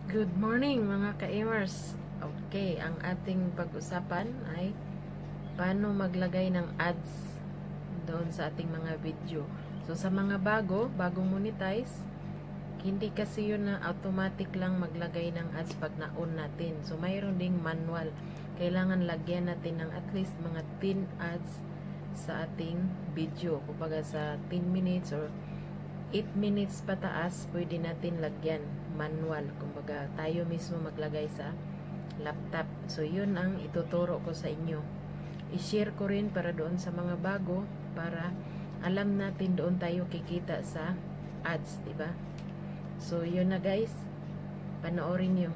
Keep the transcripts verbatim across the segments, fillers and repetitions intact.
Good morning mga ka-aimers. Okay, ang ating pag-usapan ay paano maglagay ng ads doon sa ating mga video. So sa mga bago, bagong monetize, hindi kasi yun na automatic lang maglagay ng ads pag na-on natin. So mayroon ding manual. Kailangan lagyan natin ng at least mga ten ads sa ating video. Kumbaga sa ten minutes or eight minutes pataas, pwede natin lagyan manual. Kumbaga, tayo mismo maglagay sa laptop. So, yun ang ituturo ko sa inyo. I-share ko rin para doon sa mga bago, para alam natin doon tayo kikita sa ads, diba? So, yun na guys. Panoorin nyo.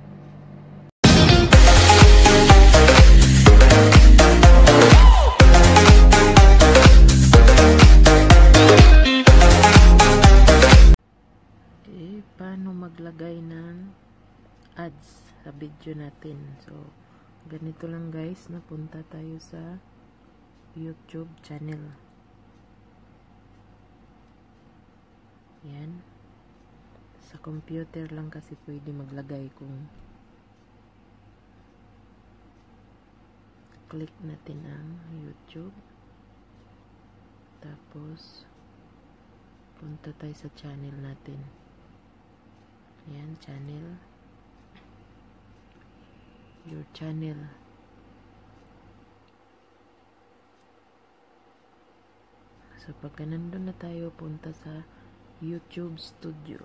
Paano maglagay ng ads sa video natin. So, ganito lang guys, napunta tayo sa YouTube channel. Yan. Sa computer lang kasi pwede maglagay kung click natin ang YouTube. Tapos, punta tayo sa channel natin. Yan, channel. Your channel. So, pagka nandun na tayo, punta sa YouTube Studio.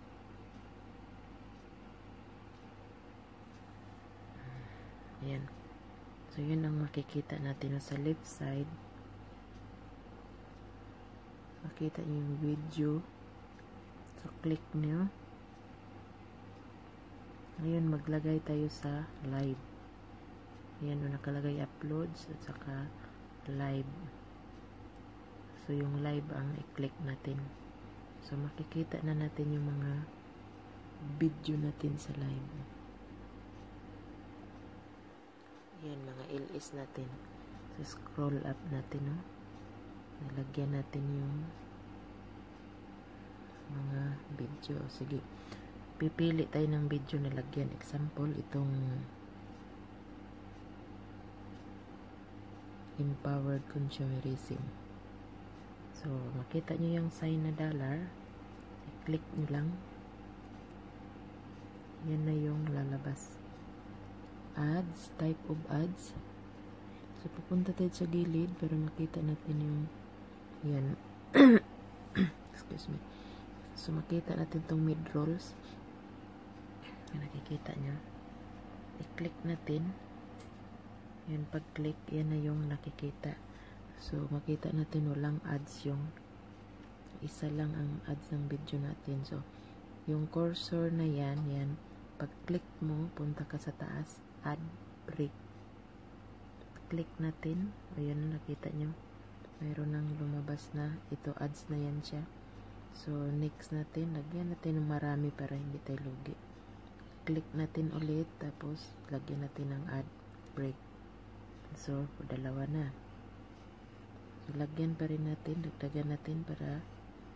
Yan. So, yun ang makikita natin sa left side. Makita nyo yung video. So, click nyo. Ngayon, maglagay tayo sa live. Ayan, nakalagay uploads at saka live. So, yung live ang i-click natin. So, makikita na natin yung mga video natin sa live. Ayan, mga L S natin. So, scroll up natin, no? Nalagyan natin yung mga video. Sige. Pipili tayo ng video na lagyan. Example, itong empowered consumerism. So, makita nyo yung sign na dollar. I-click nyo lang. Yan na yung lalabas. Ads, type of ads. So, pupunta tayo sa gilid para makita natin yung yan. Excuse me. So, makita natin itong mid-rolls. Nakikita nyo. I-click natin. Yan, pag-click, yan na yung nakikita. So, makita natin walang ads yung isa lang ang ads ng video natin. So, yung cursor na yan, yan, pag-click mo, punta ka sa taas, add break. Click natin. Ayan na, nakita nyo. Mayroon nang lumabas na. Ito, ads na yan siya. So, next natin, lagyan natin ng marami para hindi tayo lugi. Click natin ulit, tapos lagyan natin ng add break. So, dalawa na. So, lagyan pa rin natin, dagdagan natin para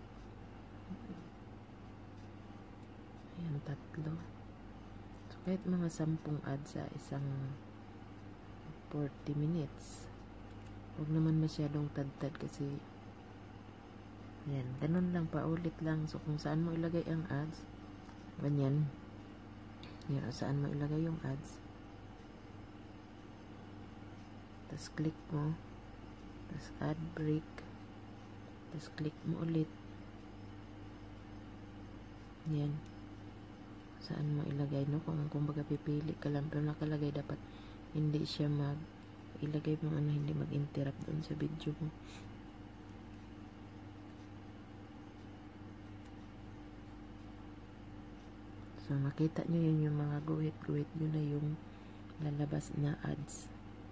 ayan, tatlo. So, kahit mga sampung ads sa isang forty minutes. Huwag naman masyadong tad-tad kasi ayan, ganun lang, paulit lang. So, kung saan mo ilagay ang ads, ganyan. Yan, saan mo ilagay yung ads. Tapos click mo. Tapos add break. Tapos click mo ulit. Yan. Saan mo ilagay, no? Kung kumbaga pipili ka lang, pero nakalagay dapat hindi siya mag ilagay mo ano, hindi mag-interrupt doon sa video mo. So, makita nyo yun yung mga guhit-guhit nyo na yung lalabas na ads.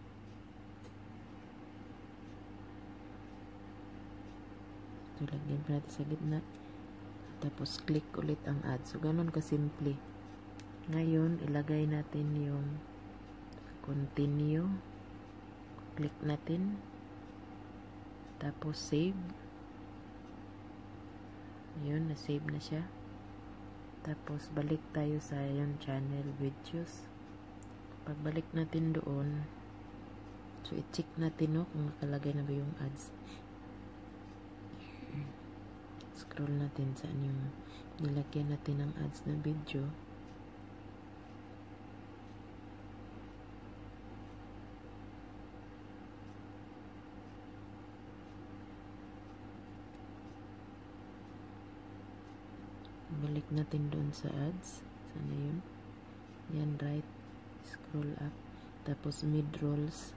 So, lagyan pa natin sa gitna. Tapos, click ulit ang ads. So, ganun kasimple. Ngayon, ilagay natin yung continue. Click natin. Tapos, save. Yun, na-save na siya. Tapos balik tayo sa yung channel videos. Pagbalik natin doon, so i-check natin, no, kung nakalagay na ba yung ads. Scroll natin saan yung nilagyan natin ng ads na video. Balik natin doon sa ads. Sana yun. Yan, right. Scroll up. Tapos mid rolls.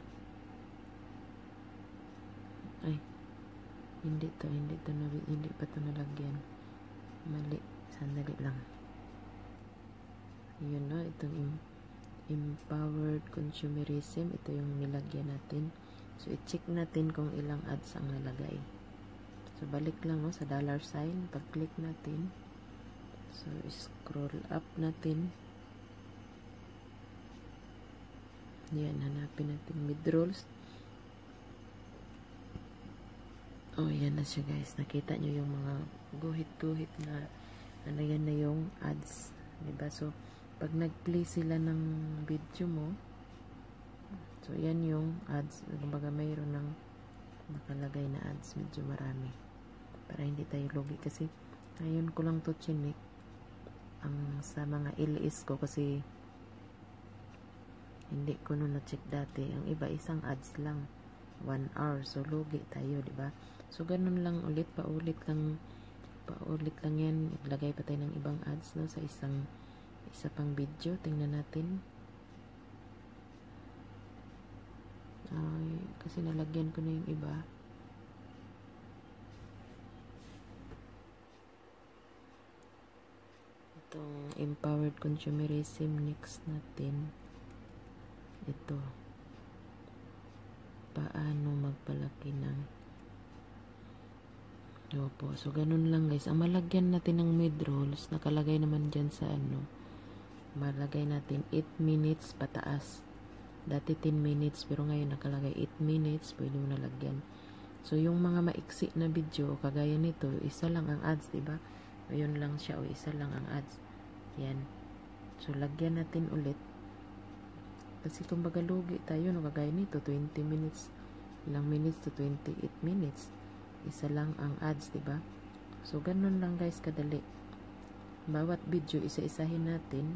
Ay. Hindi to. Hindi to. Hindi pa to nalagyan. Mali. Sandali lang. Yun, no. Itong im empowered consumerism. Ito yung nilagyan natin. So, i-check natin kung ilang ads ang nalagay. So, balik lang, no, sa dollar sign. Pag-click natin. So, scroll up natin. Yan, hanapin natin mid-rolls. Oh, yan na siya, guys. Nakita nyo yung mga guhit-guhit na ano, yan na yung ads. Diba? So, pag nag-play sila ng video mo, so, yan yung ads. Kumbaga, mayroon ng nakalagay na ads. Medyo marami. Para hindi tayo lugi. Kasi, ngayon ko lang to chinik ang sa mga L S ko kasi hindi ko nun na-check dati. Ang iba isang ads lang, one hour, so lugi tayo, diba? So ganun lang ulit, paulit lang paulit lang yan. Iglagay pa tayo ng ibang ads, no, sa isang isa pang video. Tingnan natin. Ay, kasi nalagyan ko na yung iba. Itong empowered consumerism, next natin. Ito. Paano magpalaki ng Opo. So, ganun lang, guys. Ang malagyan natin ng mid-rolls, nakalagay naman dyan sa ano, malagay natin eight minutes pataas. Dati ten minutes, pero ngayon nakalagay eight minutes, pwede mo nalagyan. So, yung mga maiksi na video, kagaya nito, isa lang ang ads, diba? Ayun lang siya, o isa lang ang ads. Yan. So, lagyan natin ulit. Kasi kung baga lugi tayo, no, kagaya nito, twenty minutes, ilang minutes to twenty-eight minutes. Isa lang ang ads, diba? So, ganun lang, guys, kadali. Bawat video, isa-isahin natin.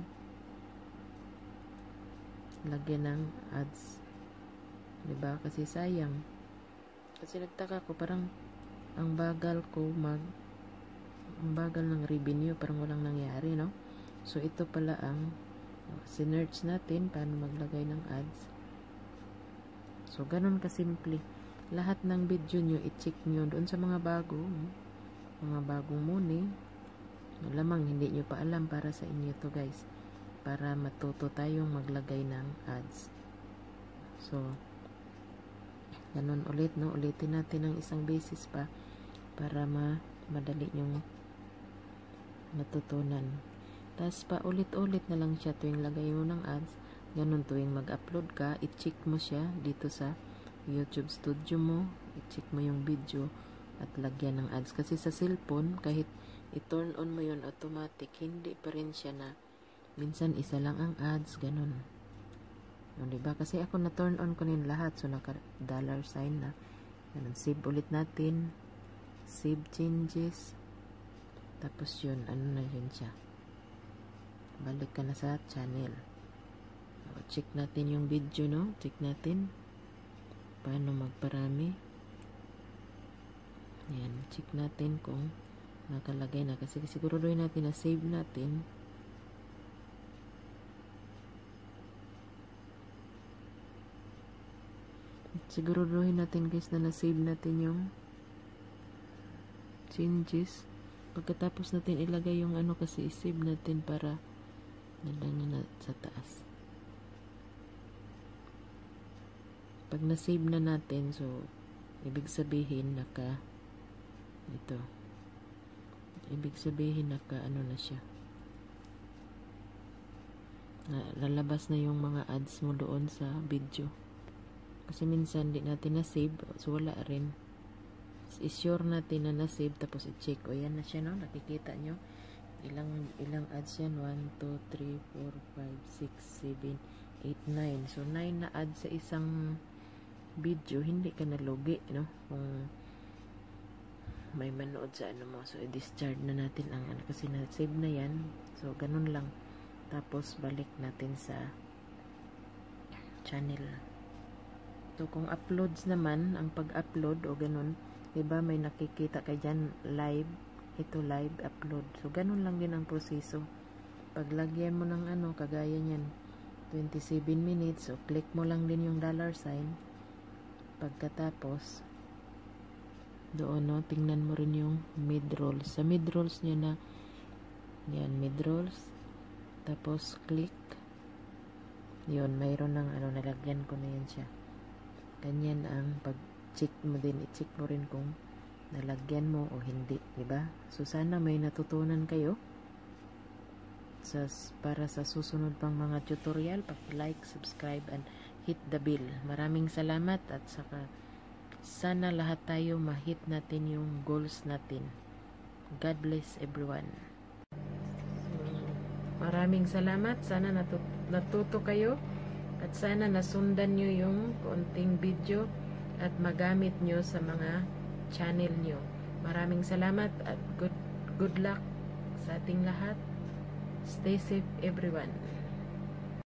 Lagyan ng ads. Diba? Kasi sayang. Kasi nagtaka ko, parang ang bagal ko mag ang bagal ng revenue, parang walang nangyari, no? So, ito pala ang sinerch natin paano maglagay ng ads. So, ganun kasimple. Lahat ng video nyo, i-check nyo doon sa mga bago, mga bagong muni. Malamang hindi nyo pa alam, para sa inyo to, guys. Para matuto tayong maglagay ng ads. So, ganun ulit, no? Ulitin natin ng isang basis pa para ma madali nyong natutunan. Tapos pa ulit-ulit na lang siya tuwing lagay mo ng ads. Ganun tuwing mag-upload ka, i-check mo siya dito sa YouTube Studio mo. I-check mo yung video at lagyan ng ads. Kasi sa cellphone, kahit i-turn on mo yun automatic, hindi pa rin siya na minsan isa lang ang ads, ganun. O, diba? Kasi ako na-turn on ko na yung lahat. So, naka-dollar sign na. Ganun. Save ulit natin. Save changes. Tapos yun, ano na yun siya. Balik ka na sa channel. O, check natin yung video, no? Check natin. Paano magparami. Yan. Check natin kung nakalagay na. Kasi siguruduhin natin na save natin. Siguruduhin natin, guys, na na-save natin yung changes. Pagkatapos natin ilagay yung ano, kasi i-save natin para nadangan na sa taas. Pag na-save na natin, so ibig sabihin naka ito. Ibig sabihin naka ano na siya. Na, lalabas na yung mga ads mo doon sa video. Kasi minsan di natin na-save, so wala rin. I-sure natin na na-save, tapos i-check. O yan na siya, no? Nakikita nyo. ilang ilang ads yan? one, two, three, four, five, six, seven, eight, nine. So nine na ads sa isang video, hindi ka nalugi, no? Kung may manood sa ano mo. So i-discard na natin ang ano, kasi na-save na yan. So ganun lang. Tapos balik natin sa channel. So kung uploads naman, ang pag-upload o ganun, diba may nakikita ka dyan live, ito live upload. So ganun lang din ang proseso. Paglagyan mo ng ano, kagaya nyan twenty-seven minutes, so click mo lang din yung dollar sign. Pagkatapos doon, no, tingnan mo rin yung mid rolls. Sa mid rolls niya na yan, mid rolls, tapos click yun, mayroon ng ano, nalagyan ko na yan siya. Ganyan ang pag check mo din, i-check mo rin kung nalagyan mo o hindi, diba? So sana may natutunan kayo sa, para sa susunod pang mga tutorial. Pag-like, subscribe, and hit the bell. Maraming salamat, at saka sana lahat tayo ma-hit natin yung goals natin. God bless everyone. Maraming salamat. Sana natut natuto kayo, at sana nasundan nyo yung konting video at magamit nyo sa mga channel nyo. Maraming salamat at good, good luck sa ating lahat. Stay safe everyone.